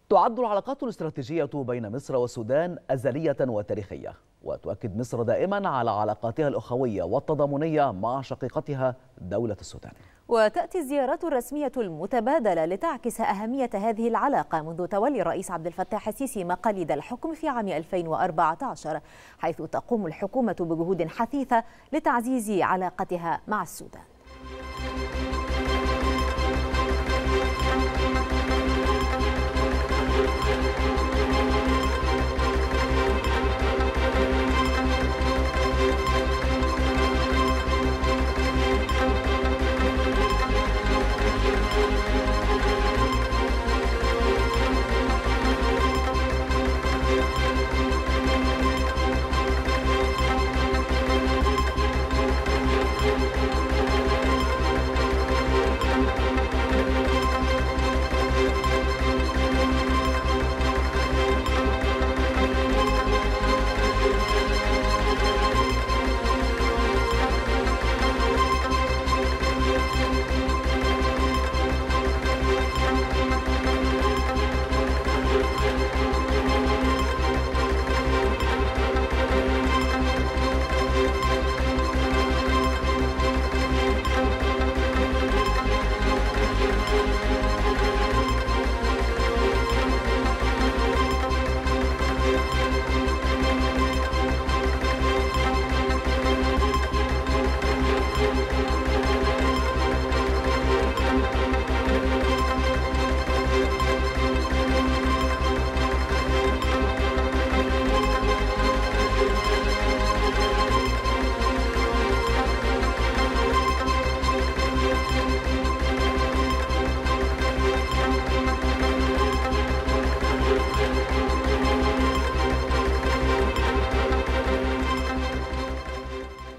تعد العلاقات الاستراتيجية بين مصر والسودان أزلية وتاريخية، وتؤكد مصر دائما على علاقاتها الأخوية والتضامنية مع شقيقتها دولة السودان. وتأتي الزيارات الرسمية المتبادلة لتعكس أهمية هذه العلاقة منذ تولي الرئيس عبد الفتاح السيسي مقاليد الحكم في عام 2014، حيث تقوم الحكومة بجهود حثيثة لتعزيز علاقتها مع السودان.